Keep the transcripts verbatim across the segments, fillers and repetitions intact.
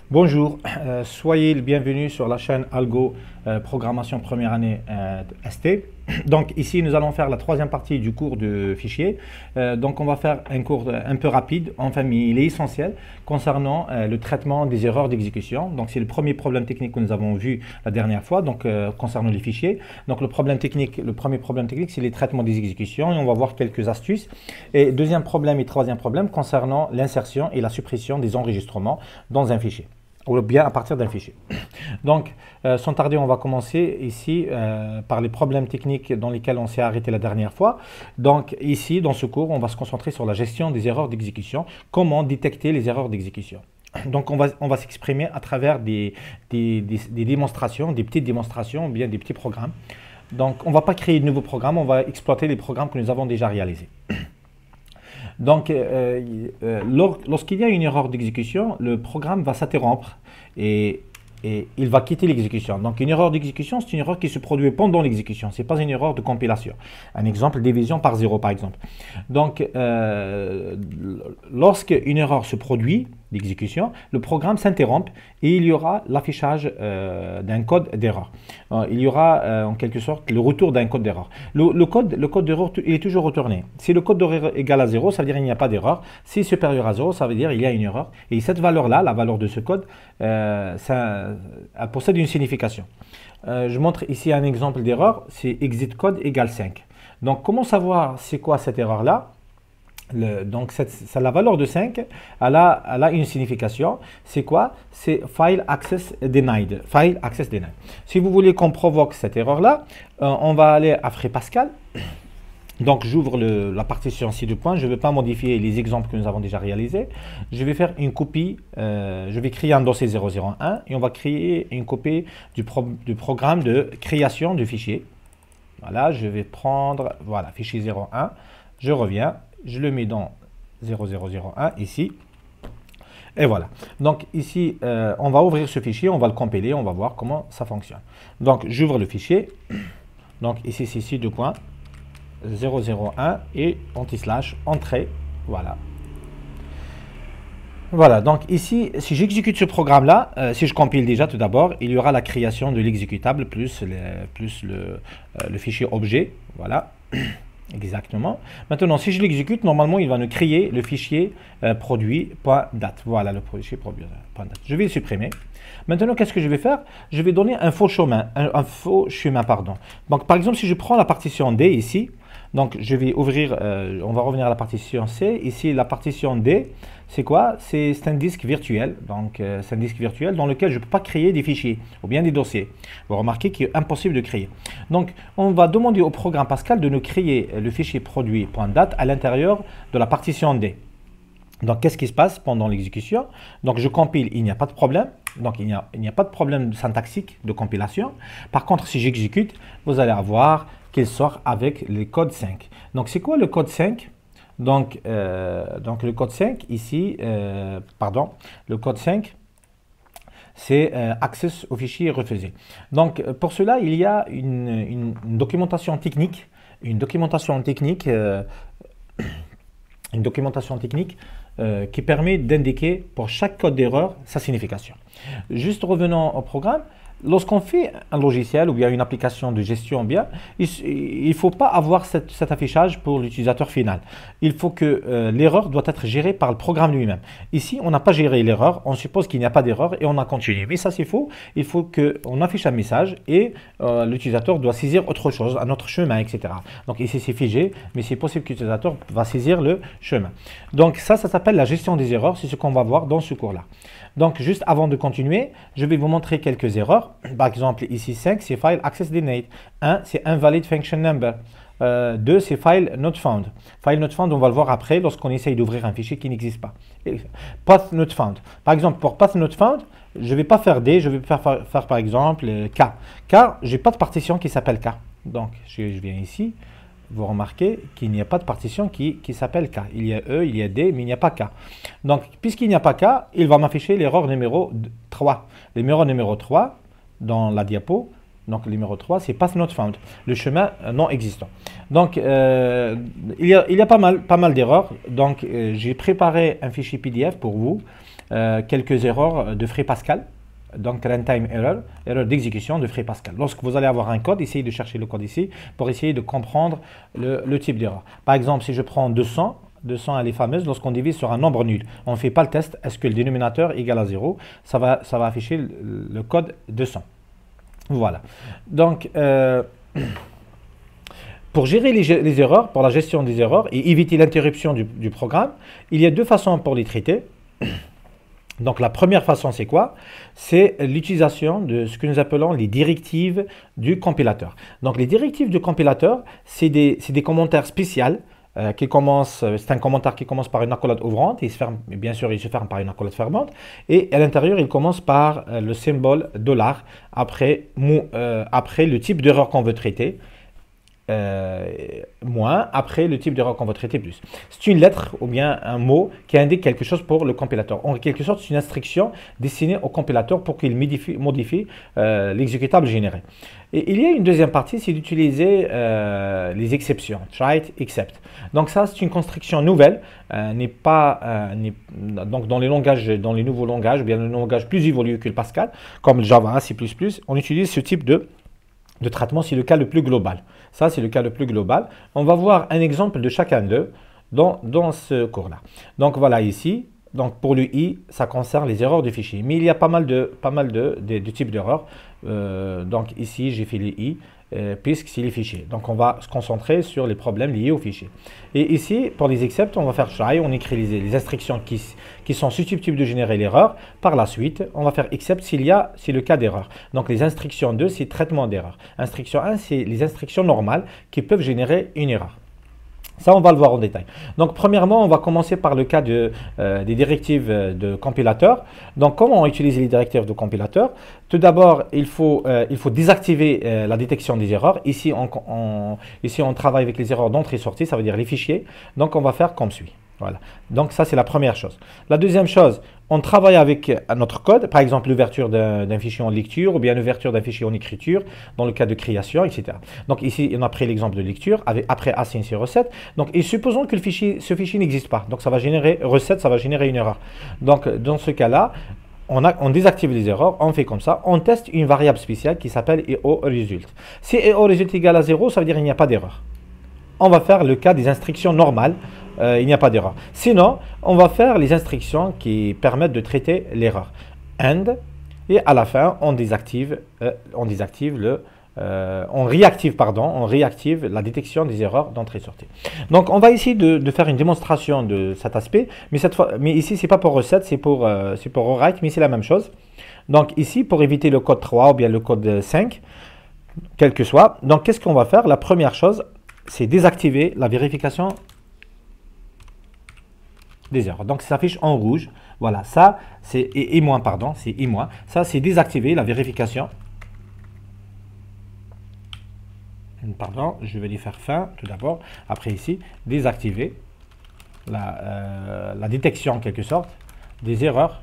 Bonjour, euh, soyez le bienvenu sur la chaîne Algo euh, Programmation Première Année euh, S T. Donc ici nous allons faire la troisième partie du cours de fichier. Euh, donc on va faire un cours un peu rapide, enfin mais il est essentiel concernant euh, le traitement des erreurs d'exécution. Donc c'est le premier problème technique que nous avons vu la dernière fois, donc euh, concernant les fichiers. Donc le problème technique, le premier problème technique c'est les traitements des exécutions et on va voir quelques astuces. Et deuxième problème et troisième problème concernant l'insertion et la suppression des enregistrements dans un fichier, ou bien à partir d'un fichier. Donc, euh, sans tarder, on va commencer ici euh, par les problèmes techniques dans lesquels on s'est arrêté la dernière fois. Donc, ici, dans ce cours, on va se concentrer sur la gestion des erreurs d'exécution, comment détecter les erreurs d'exécution. Donc, on va, on va s'exprimer à travers des, des, des, des démonstrations, des petites démonstrations, ou bien des petits programmes. Donc, on ne va pas créer de nouveaux programmes, on va exploiter les programmes que nous avons déjà réalisés. Donc, euh, euh, lorsqu'il y a une erreur d'exécution, le programme va s'interrompre et, et il va quitter l'exécution. Donc, une erreur d'exécution, c'est une erreur qui se produit pendant l'exécution. Ce n'est pas une erreur de compilation. Un exemple, division par zéro, par exemple. Donc, euh, lorsque une erreur se produit d'exécution, le programme s'interrompt et il y aura l'affichage euh, d'un code d'erreur. Euh, il y aura euh, en quelque sorte le retour d'un code d'erreur. Le, le code, le code d'erreur est toujours retourné. Si le code d'erreur est égal à zéro, ça veut dire qu'il n'y a pas d'erreur. Si c'est supérieur à zéro, ça veut dire qu'il y a une erreur. Et cette valeur-là, la valeur de ce code, euh, ça, elle possède une signification. Euh, je montre ici un exemple d'erreur, c'est exit code égale cinq. Donc comment savoir c'est quoi cette erreur-là? Le, donc, cette, cette, la valeur de cinq, elle a, elle a une signification. C'est quoi? C'est File Access Denied. File Access Denied. Si vous voulez qu'on provoque cette erreur-là, euh, on va aller à FreePascal. Donc, j'ouvre la partition ci deux points. Je ne vais pas modifier les exemples que nous avons déjà réalisés. Je vais faire une copie. Euh, je vais créer un dossier zéro zéro un et on va créer une copie du, pro, du programme de création de fichier. Voilà, je vais prendre, voilà, fichier zéro un. Je reviens. Je le mets dans zéro zéro zéro un ici. Et voilà. Donc ici, euh, on va ouvrir ce fichier, on va le compiler, on va voir comment ça fonctionne. Donc j'ouvre le fichier. Donc ici, c'est ici deux points, zéro zéro un et anti-slash, entrée. Voilà. Voilà, donc ici, si j'exécute ce programme-là, euh, si je compile déjà tout d'abord, il y aura la création de l'exécutable plus, le, plus le, euh, le fichier objet. Voilà. Exactement. Maintenant, si je l'exécute, normalement, il va nous créer le fichier euh, produit.date. Voilà le fichier produit.date. Je vais le supprimer. Maintenant, qu'est-ce que je vais faire? Je vais donner un faux chemin. Un, un faux chemin, pardon. Donc, par exemple, si je prends la partition D ici, donc je vais ouvrir, euh, on va revenir à la partition C. Ici, la partition D, c'est quoi? C'est un disque virtuel. Donc, euh, c'est un disque virtuel dans lequel je ne peux pas créer des fichiers ou bien des dossiers. Vous remarquez qu'il est impossible de créer. Donc, on va demander au programme Pascal de nous créer le fichier produit.date à l'intérieur de la partition D. Donc, qu'est-ce qui se passe pendant l'exécution? Donc, je compile, il n'y a pas de problème. Donc, il n'y a, il n'y a pas de problème syntaxique de compilation. Par contre, si j'exécute, vous allez avoir qu'il sort avec le code cinq. Donc, c'est quoi le code cinq? Donc, euh, donc, le code cinq, ici, euh, pardon, le code cinq, c'est euh, access au fichier refusé. Donc, pour cela, il y a une, une, une documentation technique, une documentation technique, euh, une documentation technique euh, qui permet d'indiquer pour chaque code d'erreur sa signification. Juste revenons au programme. Lorsqu'on fait un logiciel ou bien une application de gestion, bien, il ne faut pas avoir cette, cet affichage pour l'utilisateur final. Il faut que euh, l'erreur doit être gérée par le programme lui-même. Ici, on n'a pas géré l'erreur, on suppose qu'il n'y a pas d'erreur et on a continué. Mais ça, c'est faux. Il faut qu'on affiche un message et euh, l'utilisateur doit saisir autre chose, un autre chemin, et cetera. Donc ici, c'est figé, mais c'est possible que l'utilisateur va saisir le chemin. Donc ça, ça s'appelle la gestion des erreurs. C'est ce qu'on va voir dans ce cours-là. Donc, juste avant de continuer, je vais vous montrer quelques erreurs. Par exemple, ici cinq, c'est File Access Denied. un, c'est Invalid Function Number. Euh, deux, c'est File Not Found. File Not Found, on va le voir après lorsqu'on essaye d'ouvrir un fichier qui n'existe pas. Path Not Found. Par exemple, pour Path Not Found, je ne vais pas faire D, je vais faire, faire, faire par exemple K. Car je n'ai pas de partition qui s'appelle K. Donc, je, je viens ici. Vous remarquez qu'il n'y a pas de partition qui, qui s'appelle K. Il y a E, il y a D, mais il n'y a pas K. Donc, puisqu'il n'y a pas K, il va m'afficher l'erreur numéro trois. L'erreur numéro trois, dans la diapo, donc le numéro trois, c'est Path Not Found, le chemin non existant. Donc, euh, il, y a, il y a pas mal, pas mal d'erreurs. Donc, euh, j'ai préparé un fichier P D F pour vous euh, quelques erreurs de Free Pascal. Donc, runtime error, erreur d'exécution de Free Pascal. Lorsque vous allez avoir un code, essayez de chercher le code ici pour essayer de comprendre le, le type d'erreur. Par exemple, si je prends deux cents, deux cents elle est fameuse, lorsqu'on divise sur un nombre nul, on ne fait pas le test, est-ce que le dénominateur est égal à zéro, ça va, ça va afficher le, le code deux cents. Voilà. Donc, euh, pour gérer les, les erreurs, pour la gestion des erreurs et éviter l'interruption du, du programme, il y a deux façons pour les traiter. Donc la première façon, c'est quoi? C'est l'utilisation de ce que nous appelons les directives du compilateur. Donc les directives du compilateur, c'est des, des commentaires spéciaux euh, qui commencent, c'est un commentaire qui commence par une accolade ouvrante, et il se ferme, bien sûr il se ferme par une accolade fermante, et à l'intérieur il commence par euh, le symbole dollar après, euh, après le type d'erreur qu'on veut traiter. Euh, moins après le type d'erreur qu'on va traiter plus. C'est une lettre ou bien un mot qui indique quelque chose pour le compilateur. En quelque sorte, c'est une instruction destinée au compilateur pour qu'il modifie, modifie euh, l'exécutable généré. Et il y a une deuxième partie, c'est d'utiliser euh, les exceptions, try, except. Donc ça, c'est une construction nouvelle, euh, n'est pas euh, n'est, donc dans les langages, dans les nouveaux langages, ou bien le langage plus évolué que le Pascal, comme le Java, C plus plus, on utilise ce type de de traitement, c'est le cas le plus global. Ça, c'est le cas le plus global. On va voir un exemple de chacun d'eux dans, dans ce cours-là. Donc, voilà ici. Donc, pour le i, ça concerne les erreurs de fichier. Mais il y a pas mal de, pas mal de, de, de types d'erreurs. Euh, donc, ici, j'ai fait les i, euh, puisque c'est les fichiers. Donc, on va se concentrer sur les problèmes liés aux fichiers. Et ici, pour les excepts, on va faire try, on écrit les, les instructions qui, qui sont susceptibles de générer l'erreur. Par la suite, on va faire except s'il y a, c'est le cas d'erreur. Donc, les instructions deux, c'est traitement d'erreur. Instruction un, c'est les instructions normales qui peuvent générer une erreur. Ça, on va le voir en détail. Donc, premièrement, on va commencer par le cas de, euh, des directives de compilateur. Donc, comment utiliser les directives de compilateur? Tout d'abord, il, euh, il faut désactiver euh, la détection des erreurs. Ici on, on, ici, on travaille avec les erreurs d'entrée et sortie, ça veut dire les fichiers. Donc, on va faire comme suit. Voilà. Donc, ça, c'est la première chose. La deuxième chose, on travaille avec notre code, par exemple l'ouverture d'un fichier en lecture ou bien l'ouverture d'un fichier en écriture, dans le cas de création, et cetera. Donc ici, on a pris l'exemple de lecture, avec, après assign recette. Donc, et supposons que le fichier, ce fichier n'existe pas. Donc, ça va générer recette, ça va générer une erreur. Donc, dans ce cas-là, on, a, on désactive les erreurs, on fait comme ça, on teste une variable spéciale qui s'appelle EOResult. Si EOResult égale à zéro, ça veut dire qu'il n'y a pas d'erreur. On va faire le cas des instructions normales. Euh, il n'y a pas d'erreur. Sinon, on va faire les instructions qui permettent de traiter l'erreur. And, et à la fin, on désactive, euh, on désactive le, euh, on réactive, pardon, on réactive la détection des erreurs d'entrée-sortie. Donc, on va essayer de, de faire une démonstration de cet aspect, mais cette fois, mais ici, c'est pas pour recette, c'est pour, euh, c'est pour rewrite, mais c'est la même chose. Donc, ici, pour éviter le code trois ou bien le code cinq, quel que soit, donc, qu'est-ce qu'on va faire? La première chose, c'est désactiver la vérification des erreurs. Donc, ça s'affiche en rouge. Voilà, ça, c'est et, et moins, pardon, c'est et moins. Ça, c'est désactiver la vérification. Pardon, je vais lui faire fin tout d'abord. Après, ici, désactiver la, euh, la détection, en quelque sorte, des erreurs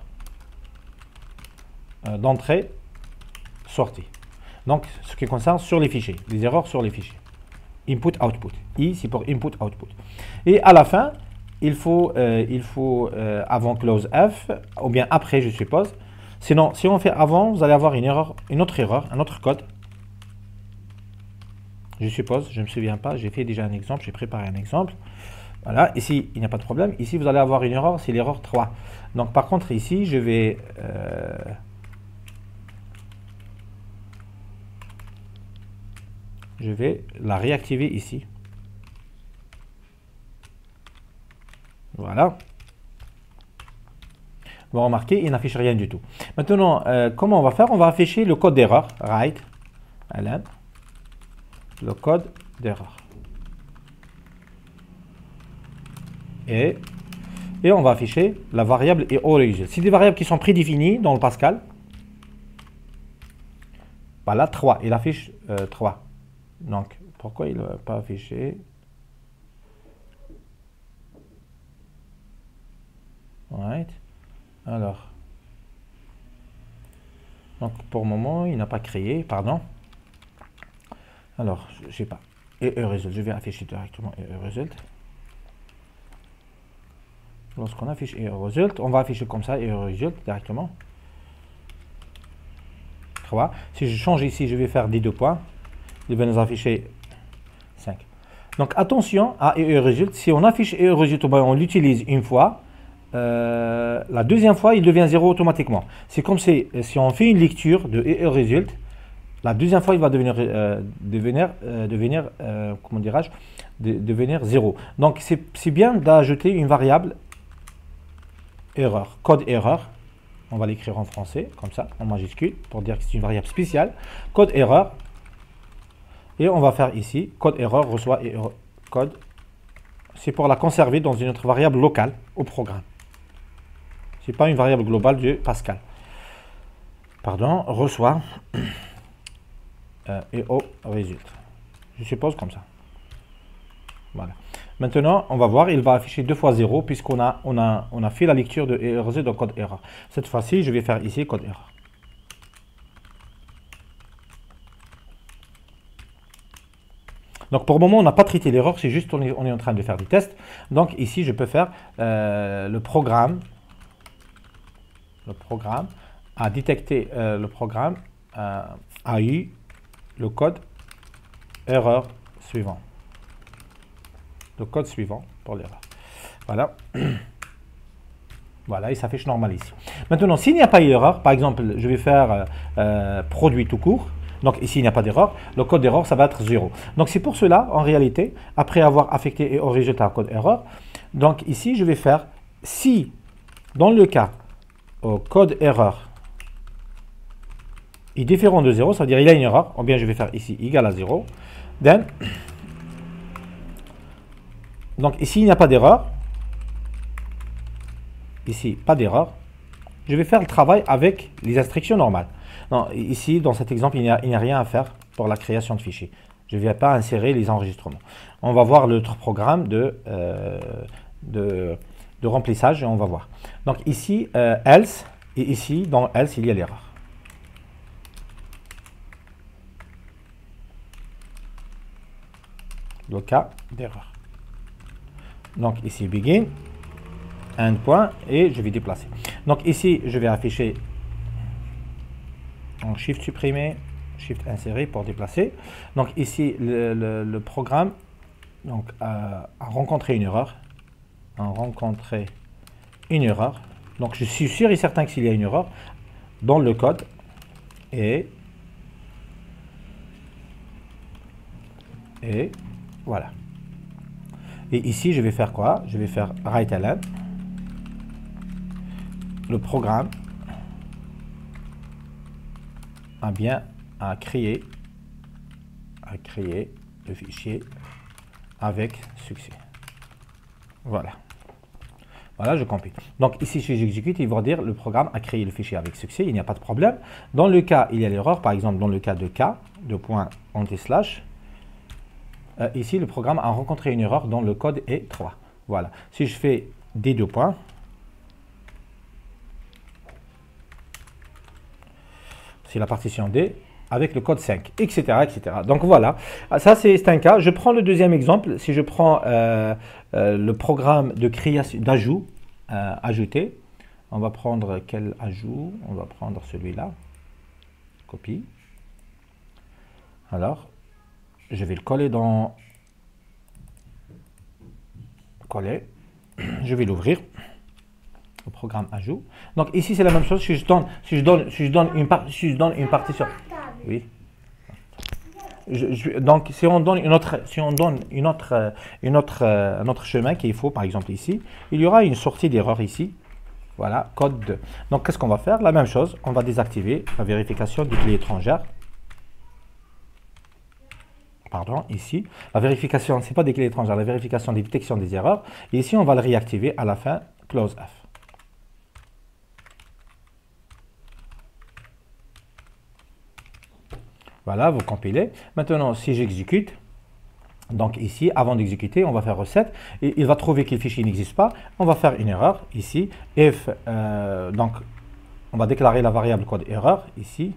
euh, d'entrée, sortie. Donc, ce qui concerne sur les fichiers, les erreurs sur les fichiers. Input, output. I, c'est pour input, output. Et à la fin, il faut, euh, il faut euh, avant close F, ou bien après, je suppose. Sinon, si on fait avant, vous allez avoir une erreur, une autre erreur, un autre code. Je suppose, je ne me souviens pas, j'ai fait déjà un exemple, j'ai préparé un exemple. Voilà, ici, il n'y a pas de problème. Ici, vous allez avoir une erreur, c'est l'erreur trois. Donc, par contre, ici, je vais... Euh, je vais la réactiver ici. Voilà. Vous remarquez, il n'affiche rien du tout. Maintenant, euh, comment on va faire? On va afficher le code d'erreur. Write, ln, le code d'erreur. Et, et on va afficher la variable EOResult. C'est des variables qui sont prédéfinies dans le Pascal. Voilà, trois. Il affiche euh, trois. Donc, pourquoi il ne va pas afficher? Right. Alors, donc pour le moment, il n'a pas créé, pardon. Alors, je ne sais pas. EOResult, je vais afficher directement EOResult. lorsqu'on affiche error result, on va afficher comme ça error result directement. trois. Si je change ici, je vais faire des deux points. Il va nous afficher cinq. Donc attention à error result. Si on affiche error result, on l'utilise une fois. Euh, la deuxième fois, il devient zéro automatiquement. C'est comme si, si on fait une lecture de error result, la deuxième fois, il va devenir, euh, devenir, euh, devenir euh, comment dirais-je, de, devenir zéro. Donc, c'est bien d'ajouter une variable erreur, code erreur. On va l'écrire en français, comme ça, en majuscule, pour dire que c'est une variable spéciale. Code erreur. Et on va faire ici, code erreur reçoit erreur, code. C'est pour la conserver dans une autre variable locale au programme. Ce n'est pas une variable globale de Pascal. Pardon, reçoit euh, et au résultat. Je suppose comme ça. Voilà. Maintenant, on va voir, il va afficher deux fois zéro puisqu'on a, on a, on a fait la lecture de erreur de code erreur. Cette fois-ci, je vais faire ici code erreur. Donc pour le moment, on n'a pas traité l'erreur, c'est juste on est, on est en train de faire des tests. Donc ici, je peux faire euh, le programme. Le programme a détecté, euh, le programme euh, a eu le code erreur suivant. Le code suivant pour l'erreur. Voilà. Voilà, il s'affiche normal ici. Maintenant, s'il n'y a pas d'erreur, par exemple, je vais faire euh, euh, produit tout court. Donc ici, il n'y a pas d'erreur. Le code d'erreur, ça va être zéro. Donc c'est pour cela, en réalité, après avoir affecté au résultat un code erreur, donc ici, je vais faire si, dans le cas au code erreur est différent de zéro, ça veut dire il y a une erreur, ou bien je vais faire ici égal à zéro. Then, donc ici, il n'y a pas d'erreur. Ici, pas d'erreur. Je vais faire le travail avec les instructions normales. Non, ici, dans cet exemple, il n'y a, a rien à faire pour la création de fichiers. Je ne vais pas insérer les enregistrements. On va voir l'autre programme de, euh, de, de remplissage et on va voir. Donc ici, euh, else, et ici, dans else, il y a l'erreur. Le cas d'erreur. Donc ici, begin, end point, et je vais déplacer. Donc ici, je vais afficher en shift supprimé, shift inséré pour déplacer. Donc ici, le, le, le programme donc, a, a rencontré une erreur. A rencontré une erreur. Donc je suis sûr et certain que s'il y a une erreur dans le code, et, et voilà. Et ici, je vais faire quoi? Je vais faire write len. Le programme a bien à créer, à créer le fichier avec succès. Voilà. Voilà, je compile. Donc ici, si j'exécute, il va dire le programme a créé le fichier avec succès, il n'y a pas de problème. Dans le cas, il y a l'erreur, par exemple, dans le cas de K, de point anti-slash, euh, ici, le programme a rencontré une erreur dont le code est trois. Voilà. Si je fais des deux points, c'est la partition D avec le code cinq, et cetera, et cetera. Donc voilà, ça c'est un cas. Je prends le deuxième exemple. Si je prends euh, euh, le programme de création d'ajout, euh, ajouter, on va prendre quel ajout? On va prendre celui-là. Copie. Alors, je vais le coller dans coller. Je vais l'ouvrir. Le programme ajout. Donc ici c'est la même chose. Si je donne, si je donne, si je donne une part, si je donne une partition. Oui. Je, je, donc si on donne une autre, si on donne une autre, une autre, un autre chemin qu'il faut, par exemple ici, il y aura une sortie d'erreur ici. Voilà, code deux. Donc qu'est-ce qu'on va faire? La même chose. On va désactiver la vérification des clés étrangères. Pardon, ici. La vérification, c'est pas des clés étrangères, la vérification des détections des erreurs. Et ici, on va le réactiver à la fin. Close F. Voilà, vous compilez. Maintenant, si j'exécute, donc ici, avant d'exécuter, on va faire recette. Et il va trouver que le fichier n'existe pas. On va faire une erreur ici. If, euh, donc, on va déclarer la variable code erreur ici.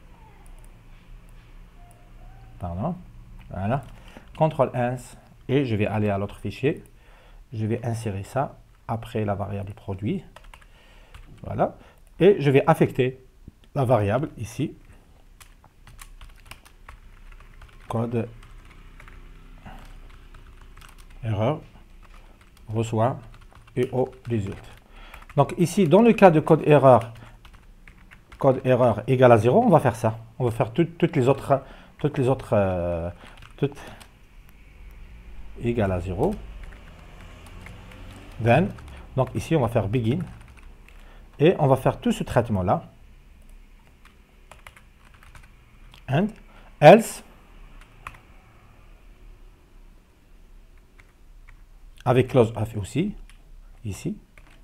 Pardon. Voilà. contrôle ins. Et je vais aller à l'autre fichier. Je vais insérer ça après la variable produit. Voilà. Et je vais affecter la variable ici. Code erreur reçoit et au résulte. Donc ici, dans le cas de code erreur, code erreur égale à zéro, on va faire ça. On va faire tout, toutes les autres, toutes les autres, euh, toutes égale à zéro. Then, donc ici, on va faire begin. Et on va faire tout ce traitement-là. And, else, avec close off aussi, ici.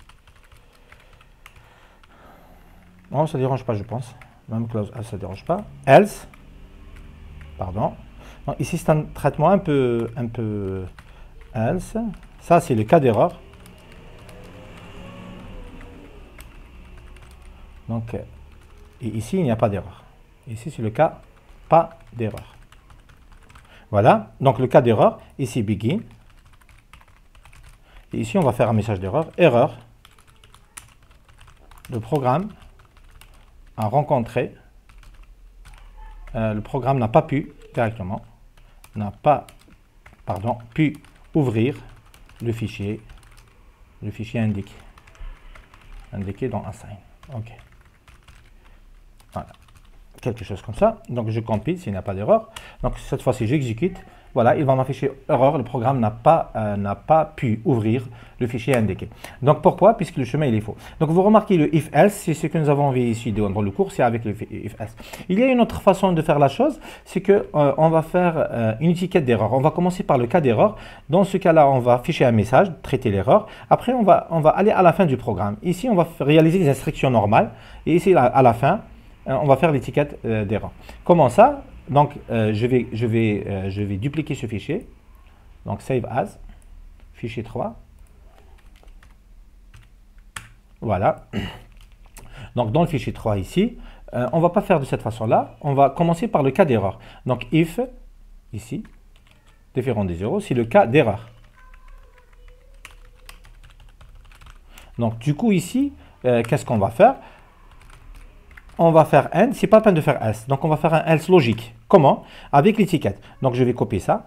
Non, ça ne dérange pas, je pense. Même close off, ça ne dérange pas. Else, pardon. Donc, ici, c'est un traitement un peu, un peu else. Ça, c'est le cas d'erreur. Donc, et ici, il n'y a pas d'erreur. Ici, c'est le cas pas d'erreur. Voilà. Donc, le cas d'erreur, ici, begin. Et ici, on va faire un message d'erreur. Erreur. Le programme a rencontré. Euh, le programme n'a pas pu, directement, n'a pas, pardon, pu ouvrir le fichier, le fichier indiqué. Indiqué dans assign. OK. Voilà. Quelque chose comme ça. Donc, je compile s'il n'y a pas d'erreur. Donc, cette fois-ci, j'exécute. Voilà, il va m'afficher erreur. Le programme n'a pas, euh, n'a pas pu ouvrir le fichier indiqué. Donc, pourquoi? Puisque le chemin, il est faux. Donc, vous remarquez le if-else, c'est ce que nous avons vu ici dans le cours, c'est avec le if-else. Il y a une autre façon de faire la chose, c'est que euh, on va faire euh, une étiquette d'erreur. On va commencer par le cas d'erreur. Dans ce cas-là, on va afficher un message, traiter l'erreur. Après, on va, on va aller à la fin du programme. Ici, on va réaliser les instructions normales. Et ici, à la fin, on va faire l'étiquette euh, d'erreur. Comment ça? Donc, euh, je, vais, je, vais, euh, je vais dupliquer ce fichier. Donc, save as, fichier trois. Voilà. Donc, dans le fichier trois ici, euh, on ne va pas faire de cette façon-là. On va commencer par le cas d'erreur. Donc, if, ici, différent des zéros, c'est le cas d'erreur. Donc, du coup, ici, euh, qu'est-ce qu'on va faire? On va faire end, c'est pas la peine de faire else. Donc, on va faire un else logique. Comment? Avec l'étiquette. Donc, je vais copier ça.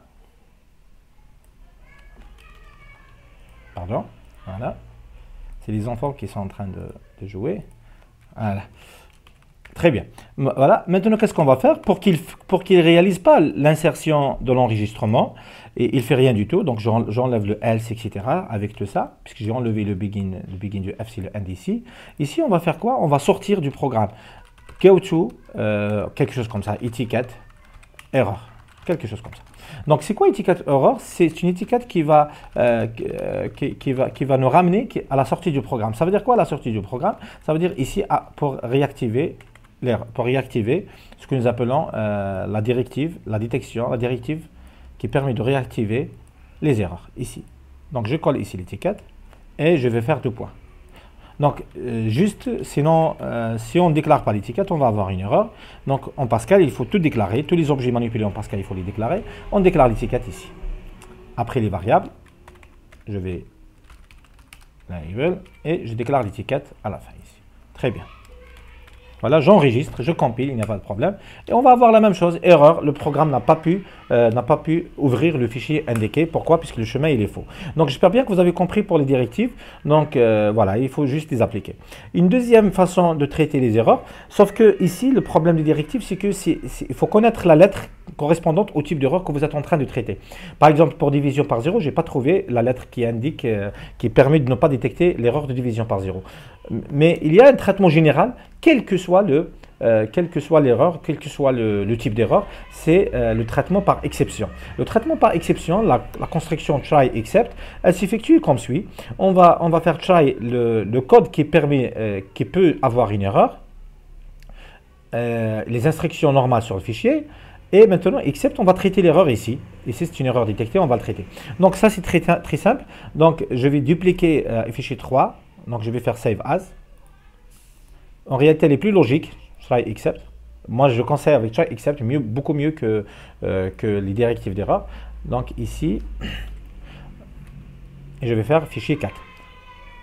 Pardon. Voilà. C'est les enfants qui sont en train de, de jouer. Voilà. Très bien. Voilà. Maintenant, qu'est-ce qu'on va faire pour qu'il pour qu'il réalise pas l'insertion de l'enregistrement? Et il fait rien du tout. Donc, j'enlève le else, et cetera avec tout ça, puisque j'ai enlevé le begin, le begin du F, c'est le end ici. Ici, on va faire quoi? On va sortir du programme. Go to, euh, quelque chose comme ça, étiquette, erreur, quelque chose comme ça. Donc, c'est quoi étiquette erreur? C'est une étiquette qui va, euh, qui, qui, va, qui va nous ramener à la sortie du programme. Ça veut dire quoi, la sortie du programme? Ça veut dire ici, à, pour réactiver l'erreur, pour réactiver ce que nous appelons euh, la directive, la détection, la directive qui permet de réactiver les erreurs, ici. Donc, je colle ici l'étiquette et je vais faire deux points. Donc, euh, juste, sinon, euh, si on ne déclare pas l'étiquette, on va avoir une erreur. Donc, en Pascal, il faut tout déclarer. Tous les objets manipulés en Pascal, il faut les déclarer. On déclare l'étiquette ici. Après les variables, je vais label et je déclare l'étiquette à la fin ici. Très bien. Voilà, j'enregistre, je compile, il n'y a pas de problème. Et on va avoir la même chose, erreur, le programme n'a pas pu, euh, n'a pas pu ouvrir le fichier indiqué. Pourquoi? Puisque le chemin, il est faux. Donc, j'espère bien que vous avez compris pour les directives. Donc, euh, voilà, il faut juste les appliquer. Une deuxième façon de traiter les erreurs, sauf que ici, le problème des directives, c'est que c'est, c'est, il faut connaître la lettre correspondante au type d'erreur que vous êtes en train de traiter. Par exemple, pour division par zéro, je n'ai pas trouvé la lettre qui indique, euh, qui permet de ne pas détecter l'erreur de division par zéro. Mais il y a un traitement général, quel que soit le, euh, quelle que soit l'erreur, quel que soit le, le type d'erreur, c'est euh, le traitement par exception. Le traitement par exception, la, la construction try except, elle s'effectue comme suit. On va, on va faire try le, le code qui permet, euh, qui peut avoir une erreur, euh, les instructions normales sur le fichier. Et maintenant, except, on va traiter l'erreur ici. Ici, c'est une erreur détectée, on va le traiter. Donc, ça, c'est très, très simple. Donc, je vais dupliquer euh, fichier trois. Donc, je vais faire save as. En réalité, elle est plus logique. Try except. Moi, je conseille avec try except mieux, beaucoup mieux que, euh, que les directives d'erreur. Donc, ici, et je vais faire fichier quatre.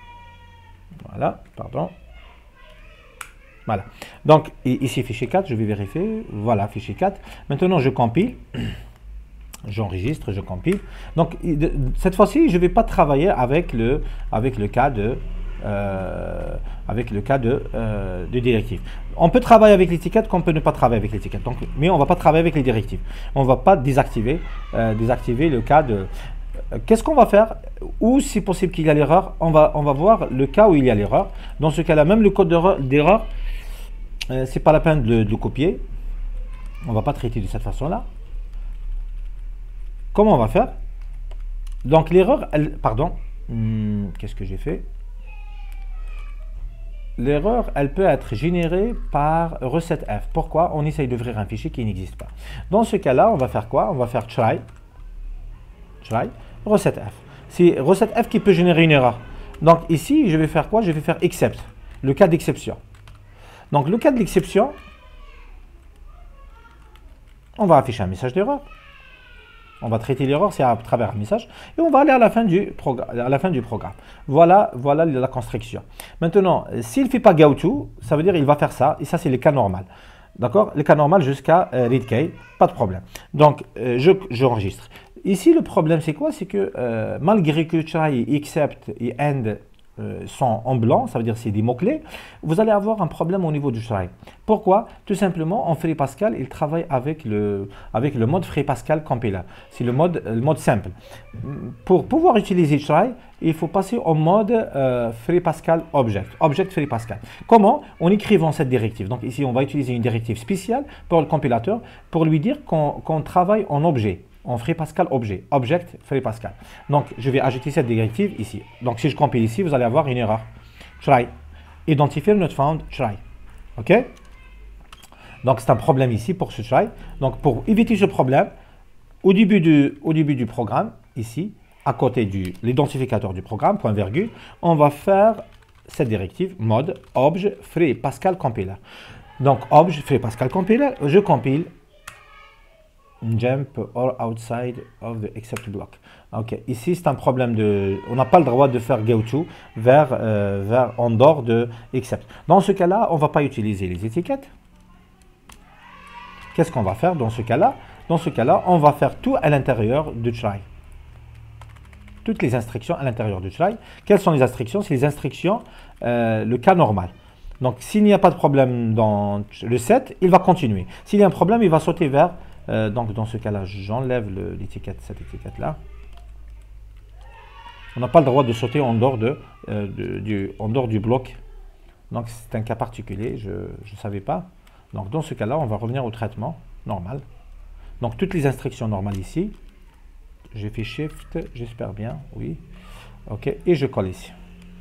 Voilà, pardon. Voilà. Donc, ici, fichier quatre, je vais vérifier. Voilà, fichier quatre. Maintenant, je compile. J'enregistre, je compile. Donc, cette fois-ci, je ne vais pas travailler avec le, avec le cas de... Euh, avec le cas de, euh, de directive. On peut travailler avec l'étiquette, qu'on peut ne pas travailler avec l'étiquette. Donc, mais on ne va pas travailler avec les directives. On ne va pas désactiver, euh, désactiver le cas de... Euh, Qu'est-ce qu'on va faire? Ou si possible qu'il y a l'erreur, on va, on va voir le cas où il y a l'erreur. Dans ce cas-là, même le code d'erreur, euh, c'est pas la peine de, de le copier. On ne va pas traiter de cette façon-là. Comment on va faire? Donc l'erreur, elle, pardon, hmm, qu'est-ce que j'ai fait? L'erreur, elle peut être générée par recette F. Pourquoi? On essaye d'ouvrir un fichier qui n'existe pas. Dans ce cas-là, on va faire quoi? On va faire try, try, recette F. C'est recette F qui peut générer une erreur. Donc ici, je vais faire quoi? Je vais faire except, le cas d'exception. Donc le cas de l'exception, on va afficher un message d'erreur. On va traiter l'erreur, c'est à travers un message. Et on va aller à la fin du, à la fin du programme. Voilà, voilà la construction. Maintenant, s'il ne fait pas goto, ça veut dire qu'il va faire ça. Et ça, c'est le cas normal. D'accord? Le cas normal jusqu'à euh, readkey, pas de problème. Donc, euh, je, j'enregistre. Ici, le problème, c'est quoi? C'est que euh, malgré que try, except et end euh, sont en blanc, ça veut dire c'est des mots-clés, vous allez avoir un problème au niveau du try. Pourquoi? Tout simplement, en Free Pascal, il travaille avec le, avec le mode Free Pascal Compiler. C'est le mode, le mode simple. Pour pouvoir utiliser try, il faut passer au mode euh, Free Pascal Object. Object Free Pascal. Comment? En écrivant cette directive. Donc ici, on va utiliser une directive spéciale pour le compilateur pour lui dire qu'on qu'on travaille en objet. En Free Pascal objet, object Free Pascal. Donc, je vais ajouter cette directive ici. Donc, si je compile ici, vous allez avoir une erreur. Try. Identifier not found, try. OK? Donc, c'est un problème ici pour ce try. Donc, pour éviter ce problème, au début du, au début du programme, ici, à côté de l'identificateur du programme, point virgule, on va faire cette directive mode obj Free Pascal Compiler. Donc, obj Free Pascal Compiler, je compile jump or outside of the except block. Ok, ici c'est un problème de, on n'a pas le droit de faire goto vers, euh, vers en dehors de except. Dans ce cas-là, on va pas utiliser les étiquettes. Qu'est-ce qu'on va faire dans ce cas-là? Dans ce cas-là, on va faire tout à l'intérieur du try. Toutes les instructions à l'intérieur du try. Quelles sont les instructions? C'est les instructions, euh, le cas normal. Donc s'il n'y a pas de problème dans le set, il va continuer. S'il y a un problème, il va sauter vers Euh, donc dans ce cas-là, j'enlève l'étiquette, cette étiquette-là. On n'a pas le droit de sauter en dehors, de, euh, de, du, en dehors du bloc. Donc c'est un cas particulier, je ne savais pas. Donc dans ce cas-là, on va revenir au traitement normal. Donc toutes les instructions normales ici. J'ai fait Shift, j'espère bien, oui. OK, et je colle ici.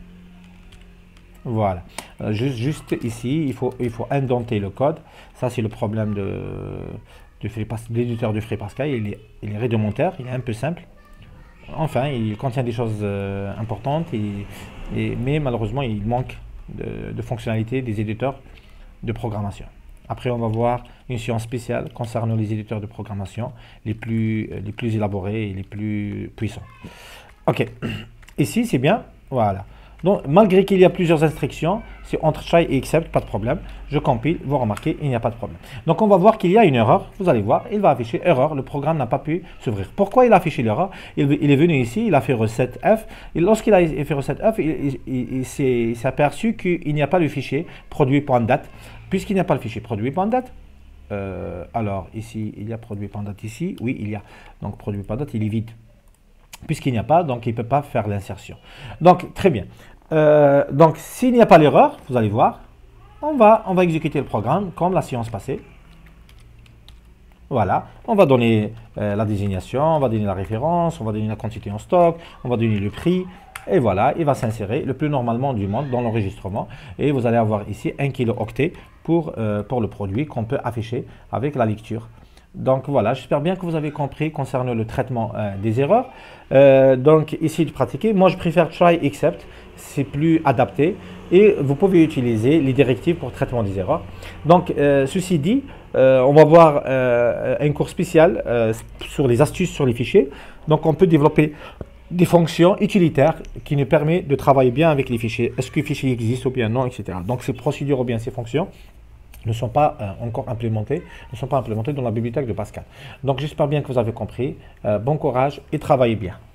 Voilà. Euh, juste, juste ici, il faut, il faut indenter le code. Ça, c'est le problème de... de l'éditeur du Free Pascal, il est, il est rudimentaire, il est un peu simple. Enfin, il contient des choses euh, importantes, et, et, mais malheureusement, il manque de, de fonctionnalités des éditeurs de programmation. Après, on va voir une séance spéciale concernant les éditeurs de programmation les plus, les plus élaborés et les plus puissants. OK. Ici, c'est bien. Voilà. Donc, malgré qu'il y a plusieurs instructions, c'est entre try et except, pas de problème. Je compile, vous remarquez, il n'y a pas de problème. Donc, on va voir qu'il y a une erreur. Vous allez voir, il va afficher erreur. Le programme n'a pas pu s'ouvrir. Pourquoi il a affiché l'erreur? il, il est venu ici, il a fait recette F. Et lorsqu'il a fait recette F, il, il, il s'est aperçu qu'il n'y a pas le fichier produit.date. Puisqu'il n'y a pas le fichier produit.date, euh, alors ici, il y a produit.date ici. Oui, il y a. Donc, produit.date, il est vide. Puisqu'il n'y a pas, donc il ne peut pas faire l'insertion. Donc, très bien. Euh, donc, s'il n'y a pas l'erreur, vous allez voir, on va, on va exécuter le programme comme la séance passée. Voilà, on va donner euh, la désignation, on va donner la référence, on va donner la quantité en stock, on va donner le prix. Et voilà, il va s'insérer le plus normalement du monde dans l'enregistrement. Et vous allez avoir ici un kilooctet pour, euh, pour le produit qu'on peut afficher avec la lecture. Donc voilà, j'espère bien que vous avez compris concernant le traitement euh, des erreurs. Euh, donc ici de pratiquer, moi je préfère try except, c'est plus adapté et vous pouvez utiliser les directives pour traitement des erreurs. Donc euh, ceci dit, euh, on va voir euh, un cours spécial euh, sur les astuces sur les fichiers. Donc on peut développer des fonctions utilitaires qui nous permettent de travailler bien avec les fichiers. Est-ce que les fichiers existent ou bien non, et cetera. Donc ces procédures ou bien ces fonctions ne sont pas euh, encore implémentées, ne sont pas implémentées dans la bibliothèque de Pascal. Donc j'espère bien que vous avez compris. Euh, bon courage et travaillez bien.